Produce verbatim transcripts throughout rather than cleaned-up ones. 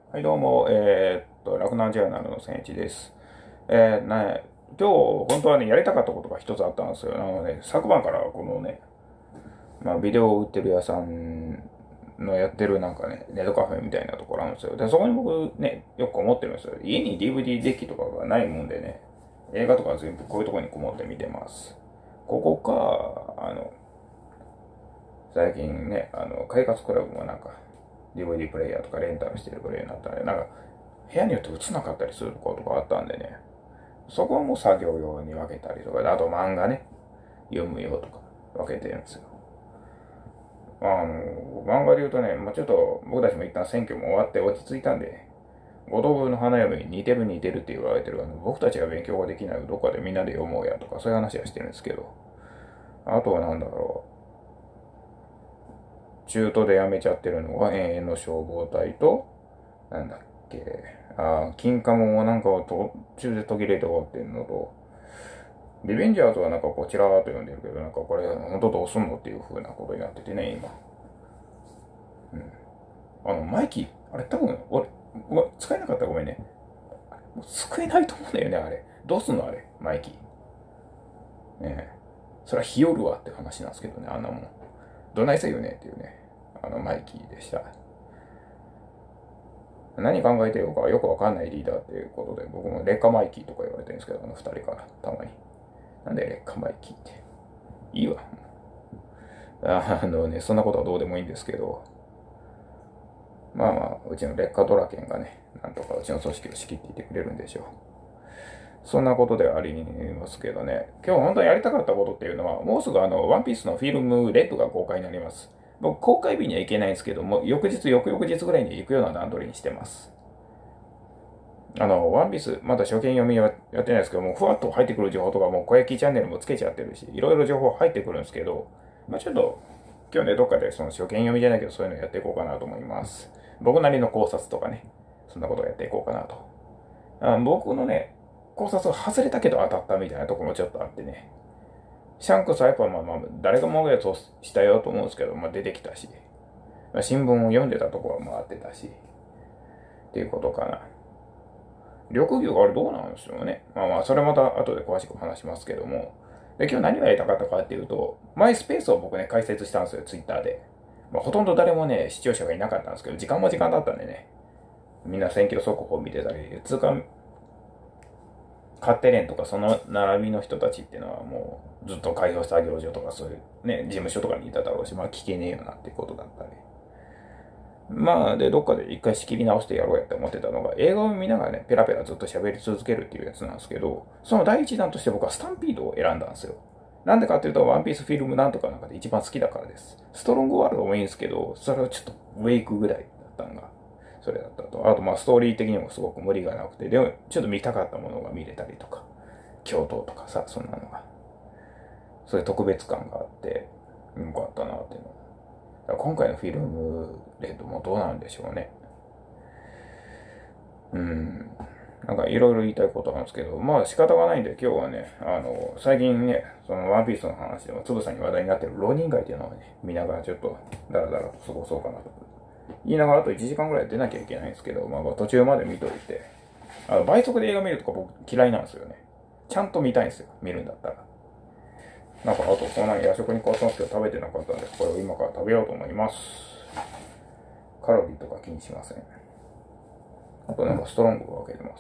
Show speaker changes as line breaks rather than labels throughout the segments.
はい、どうも、えーっと、洛南ジャーナルの千一です。えー、ね、今日、本当はね、やりたかったことが一つあったんですよ。なので、昨晩からこのね、まあ、ビデオを売ってる屋さんのやってるなんかね、ネットカフェみたいなところあるんですよ。で、そこに僕ね、よく思ってるんですよ。家に ディーブイディー デッキとかがないもんでね、映画とか全部こういうところにこもって見てます。ここか、あの、最近ね、あの、快活クラブもなんか、ディーブイディー プレイヤーとかレンタルしてるプレイヤーになったら、なんか、部屋によって映んなかったりすることがあったんでね、そこはもう作業用に分けたりとか、あと漫画ね、読むよとか分けてるんですよ。あの、漫画で言うとね、まあ、ちょっと僕たちも一旦選挙も終わって落ち着いたんで、五等分の花嫁に似てる似てるって言われてるあの僕たちが勉強ができないどっかでみんなで読もうやとかそういう話はしてるんですけど、あとはなんだろう、中途でやめちゃってるのが永遠の消防隊と、なんだっけ、あ金貨もなんか途中で途切れて終わってんのと、リベンジャーズはなんかこちらと呼んでるけど、なんかこれ本当どうすんのっていう風なことになっててね、今。うん。あの、マイキー、あれ多分、俺、使えなかったらごめんね。もう救えないと思うんだよね、あれ。どうすんのあれ、マイキー。ねえ。それは日和るわって話なんですけどね、あんなもん。どないせよねっていうね、あのマイキーでした。何考えてるかよくわかんないリーダーっていうことで、僕も劣化マイキーとか言われてるんですけど、あの二人から、たまに。なんで劣化マイキーって。いいわ。あのね、そんなことはどうでもいいんですけど、まあまあ、うちの劣化ドラケンがね、なんとかうちの組織を仕切っていてくれるんでしょう。そんなことでありますけどね、今日本当にやりたかったことっていうのは、もうすぐあの、ワンピースのフィルムレッドが公開になります。僕、公開日には行けないんですけども、翌日、翌々日ぐらいに行くような段取りにしてます。あの、ワンピース、まだ初見読みはやってないですけども、ふわっと入ってくる情報とかも、小焼きチャンネルもつけちゃってるし、いろいろ情報入ってくるんですけど、まあちょっと、今日ね、どっかでその初見読みじゃないけど、そういうのやっていこうかなと思います。僕なりの考察とかね、そんなことをやっていこうかなと。あ僕のね、考察は外れたけど当たったみたいなところもちょっとあってね、シャンクスはやっぱまあまあ、誰がもうやつをしたよと思うんですけど、まあ出てきたし、まあ、新聞を読んでたところもあってたし、っていうことかな。緑牛があれどうなんですよね。まあまあ、それまた後で詳しく話しますけども。で、今日何がやりたかったかっていうと、マイスペースを僕ね、解説したんですよ、ツイッターで。まあ、ほとんど誰もね、視聴者がいなかったんですけど、時間も時間だったんでね、みんな選挙速報見てたり、通貨、勝手連とかその並びの人たちっていうのはもうずっと開票作業所とかそういうね、事務所とかにいただろうし、まあ聞けねえよなっていうことだったり。まあ、で、どっかで一回仕切り直してやろうやって思ってたのが、映画を見ながらね、ペラペラずっと喋り続けるっていうやつなんですけど、その第一弾として僕はスタンピードを選んだんですよ。なんでかっていうと、ワンピースフィルムなんとかの中で一番好きだからです。ストロングワールドもいいんですけど、それはちょっとウェイクぐらいだったのが、それだったと。あと、まあ、ストーリー的にもすごく無理がなくて、でも、ちょっと見たかったものが見れたりとか、京都とかさ、そんなのが、そういう特別感があって、よかったなっていうの。今回のフィルムレッドもどうなんでしょうね。うん。なんかいろいろ言いたいことなんですけど、まあ仕方がないんで今日はね、あの、最近ね、そのワンピースの話でもつぶさに話題になってる浪人街っていうのをね、見ながらちょっとダラダラと過ごそうかなと。言いながらあといちじかんぐらい出なきゃいけないんですけど、まあ途中まで見といて、あの、倍速で映画見るとか僕嫌いなんですよね。ちゃんと見たいんですよ、見るんだったら。なんかあとそんなに夜食に買ったんですけど食べてなかったんで、これを今から食べようと思います。カロリーとか気にしません。あとなんかストロングを開けてます。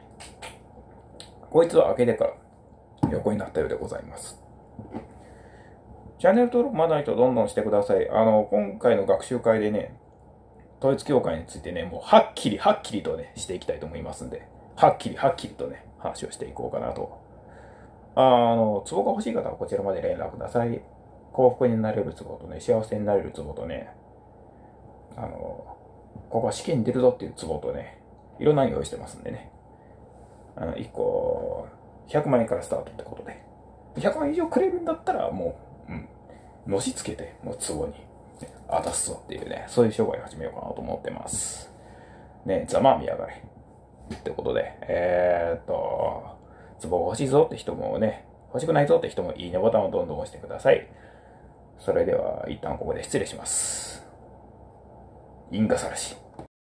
こいつは開けてから横になったようでございます。チャンネル登録まだないとどんどんしてください。あの、今回の学習会でね、統一教会についてね、もうはっきりはっきりとね、していきたいと思いますんで、はっきりはっきりとね、話をしていこうかなと。あの、壺が欲しい方はこちらまで連絡ください。幸福になれる壺とね、幸せになれる壺とね、あの、ここは試験に出るぞっていう壺とね、いろんなの用意してますんでね。あの、いっこ、ひゃくまん円からスタートってことで。ひゃくまん以上くれるんだったら、もう、うん、のしつけて、もう壺に、ね、渡すぞっていうね、そういう商売を始めようかなと思ってます。ね、ざまあ見やがれ。ってことで、えーっと、壺が欲しいぞって人もね、欲しくないぞって人もいいねボタンをどんどん押してください。それでは、一旦ここで失礼します。インガサラシ。